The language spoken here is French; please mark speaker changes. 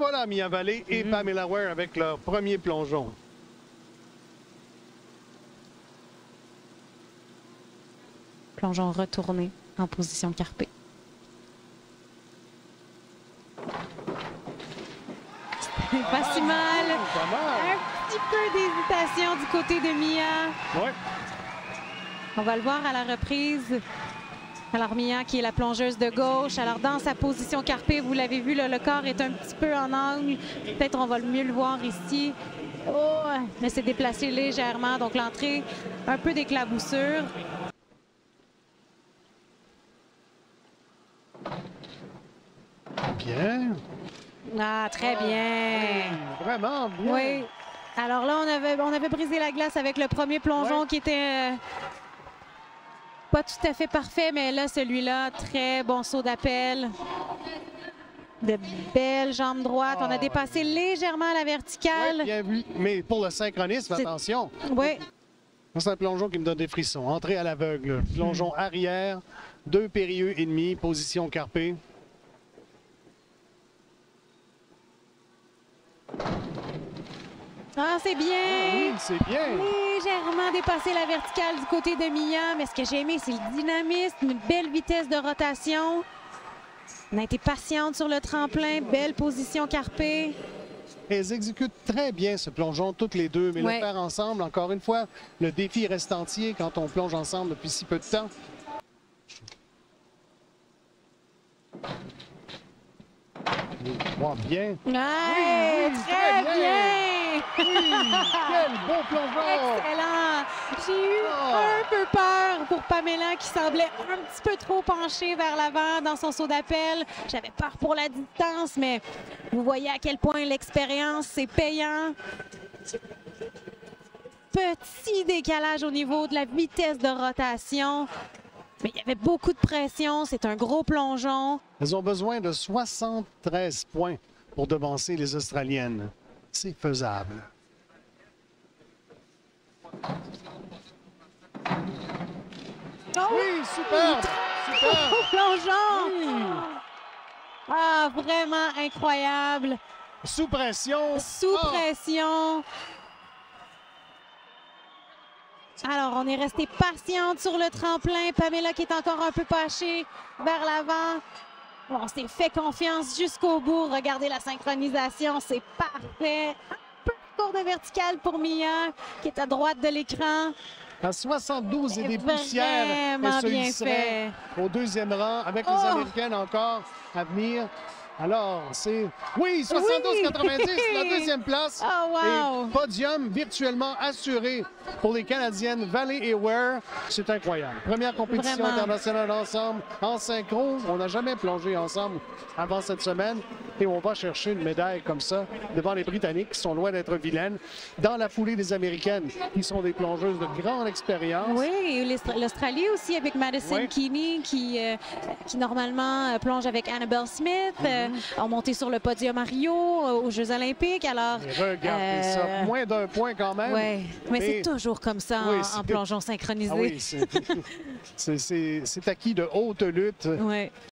Speaker 1: voilà, Mia Vallée et Pamela Ware avec leur premier plongeon.
Speaker 2: Plongeon retourné en position carpée. Pas si mal.
Speaker 1: Pas mal.
Speaker 2: Un petit peu d'hésitation du côté de Mia.
Speaker 1: Ouais.
Speaker 2: On va le voir à la reprise. Alors Mia qui est la plongeuse de gauche. Alors dans sa position carpée, vous l'avez vu, là, le corps est un petit peu en angle. Peut-être on va mieux le voir ici. Oh, mais c'est déplacé légèrement. Donc l'entrée, un peu d'éclaboussure.
Speaker 1: Bien.
Speaker 2: Ah, très bien.
Speaker 1: Vraiment bien.
Speaker 2: Oui. Alors là, on avait brisé la glace avec le premier plongeon qui était pas tout à fait parfait, mais là, celui-là, très bon saut d'appel. De belles jambes droites. On a dépassé légèrement la verticale.
Speaker 1: Ouais, bien vu. Mais pour le synchronisme, attention.
Speaker 2: Oui.
Speaker 1: C'est un plongeon qui me donne des frissons. Entrée à l'aveugle. Plongeon arrière, 2 périlleux et demi, position carpée.
Speaker 2: Ah, c'est bien.
Speaker 1: Oui, c'est bien.
Speaker 2: Légèrement dépassé la verticale du côté de Mia, mais ce que j'ai aimé, c'est le dynamisme, une belle vitesse de rotation. On a été patiente sur le tremplin, belle position carpée.
Speaker 1: Elles exécutent très bien ce plongeon, toutes les deux, mais
Speaker 2: Ouais.
Speaker 1: le faire ensemble, encore une fois, le défi reste entier quand on plonge ensemble depuis si peu de temps. Wow, bien.
Speaker 2: Ouais,
Speaker 1: oui,
Speaker 2: très
Speaker 1: très
Speaker 2: bien.
Speaker 1: Oui, quel beau plongeon!
Speaker 2: Excellent. J'ai eu un peu peur pour Pamela qui semblait un petit peu trop penchée vers l'avant dans son saut d'appel. J'avais peur pour la distance, mais vous voyez à quel point l'expérience, c'est payant. Petit décalage au niveau de la vitesse de rotation. Mais il y avait beaucoup de pression. C'est un gros plongeon.
Speaker 1: Elles ont besoin de 73 points pour devancer les Australiennes. C'est faisable. Oui, super! Super!
Speaker 2: Plongeon!
Speaker 1: Oui.
Speaker 2: Ah, vraiment incroyable.
Speaker 1: Sous pression.
Speaker 2: Sous
Speaker 1: Ah.
Speaker 2: pression. Alors, on est resté patiente sur le tremplin. Pamela qui est encore un peu penchée vers l'avant. On s'est fait confiance jusqu'au bout. Regardez la synchronisation, c'est parfait. Un peu court de verticale pour Mia, qui est à droite de l'écran.
Speaker 1: À 72 et des poussières,
Speaker 2: Vraiment
Speaker 1: elle se
Speaker 2: bien
Speaker 1: hisserait au deuxième rang avec les Américaines encore à venir. Alors, c'est... Oui, 72-90, la deuxième place.
Speaker 2: Oh, wow.
Speaker 1: Et podium virtuellement assuré pour les Canadiennes Vallée et Ware. C'est incroyable. Première compétition
Speaker 2: Vraiment.
Speaker 1: internationale ensemble, en synchro. On n'a jamais plongé ensemble avant cette semaine. Et on va chercher une médaille comme ça devant les Britanniques qui sont loin d'être vilaines. Dans la foulée des Américaines, qui sont des plongeuses de grande expérience.
Speaker 2: Oui, l'Australie aussi avec Madison
Speaker 1: Oui.
Speaker 2: Keeney qui normalement plonge avec Annabelle Smith, ont monté sur le podium à Rio aux Jeux olympiques. Alors,
Speaker 1: Et regardez ça, moins d'un point quand même.
Speaker 2: oui, mais c'est toujours comme ça
Speaker 1: Oui,
Speaker 2: en plongeon synchronisé.
Speaker 1: Ah oui, c'est acquis de haute lutte.
Speaker 2: Ouais.